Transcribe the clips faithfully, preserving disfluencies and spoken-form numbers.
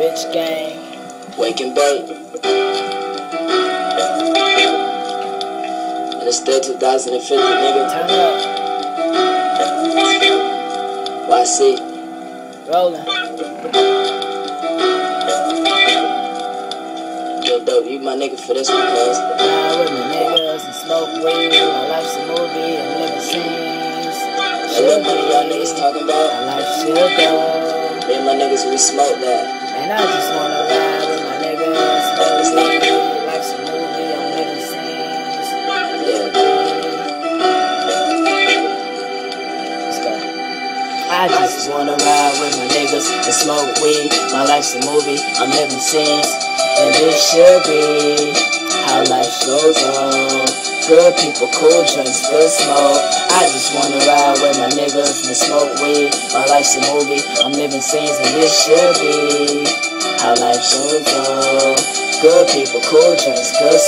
Rich Gang. Wake and bake. And it's still two thousand fifty, nigga. Turn up. Y C. Rolling. Yo, dope, you my nigga for this one, cuz. Ride with my niggas and smoke weed. My life's a movie and living scenes. That little money y'all niggas talking about. My life should go. Me and my niggas, we smoke that. And I just wanna ride with my niggas, smoke weed. Life's a movie, I'm living scenes. Yeah. Let's go. I just wanna ride with my niggas and smoke weed. My life's a movie, I'm living scenes. And this should be how life should go. Good people, cool drinks, good smoke. I just wanna ride with my niggas and smoke weed. My life's a movie, I'm living scenes, and this should be how life should go. Good people, cool drinks, good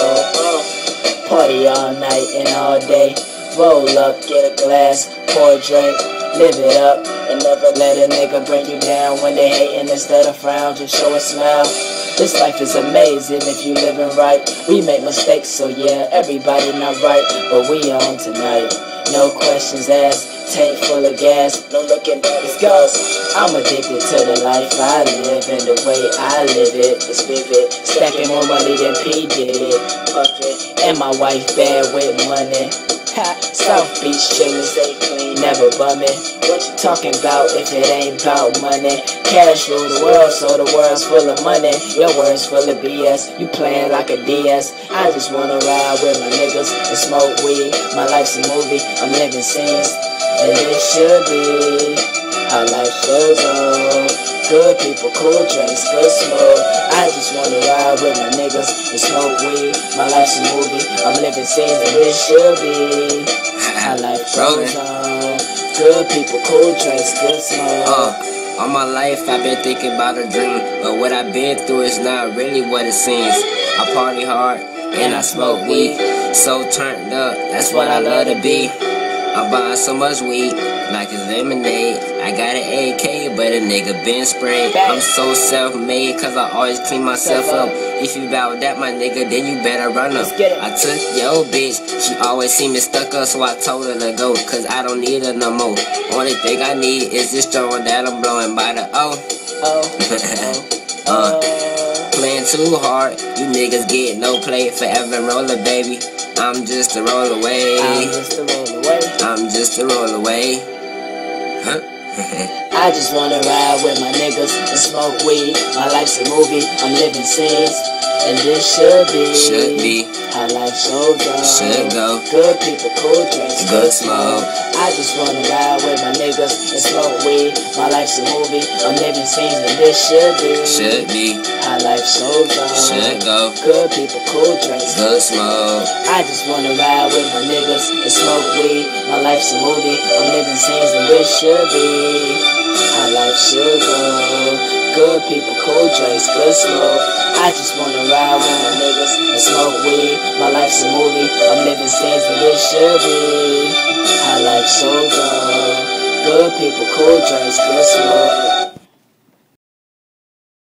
smoke. Party all night and all day. Roll up, get a glass, pour a drink, live it up, and never let a nigga break you down. When they hating, instead of frown, just show a smile. This life is amazing if you living right. We make mistakes, so yeah, everybody not right, but we on tonight. No questions asked, tank full of gas, no looking back. Let's go. I'm addicted to the life I live, and the way I live it is vivid. Stacking more money than P did it, puffin', and my wife bad with money. Ha, South Beach chillin', stay clean, never bummin'. What you talking about if it ain't about money? Cash rule the world, so the world's full of money. Your words full of B S, you playin' like a D S. I just wanna ride with my niggas and smoke weed. My life's a movie, I'm living scenes, and it should be how life should go. Good people, cool drinks, good smoke. I just wanna ride with my niggas and smoke weed. My life's a movie, I'm living scenes, and this should be how life goes on. Good people, cool drinks, good smoke. Uh. All my life I've been thinking about a dream, but what I've been through is not really what it seems. I party hard and I smoke weed, so turned up, that's what I love to be. I'm buying so much weed, like it's lemonade. I got an A K, but a nigga been sprayed. I'm so self-made, cause I always clean myself up. If you bout that, my nigga, then you better run up. I took your bitch, she always see me stuck up, so I told her to go, cause I don't need her no more. Only thing I need is this joint that I'm blowing by the O. Oh. uh, playing too hard, you niggas get no play. Forever roller, baby. I'm just a roll away. I'm just a roll away. I'm just a roll away. Huh? I just wanna ride with my niggas and smoke weed. My life's a movie, I'm living scenes, and this should be, should be how life should go. Should go. Good people, cool drinks, good smoke. I just wanna ride with my niggas and smoke weed. My life's a movie, I'm living scenes, and this should be, should be how life should go. Should go. Good people, cool drinks, good smoke. I just wanna ride with my niggas and smoke weed. My life's a movie, I'm living scenes, and this should be how life should go. Good people, cool drinks, good smoke. I just wanna ride with my niggas and smoke weed. My life's a movie, I'm living scenes, and this should be how life should go. Good people, cool drinks, good smoke.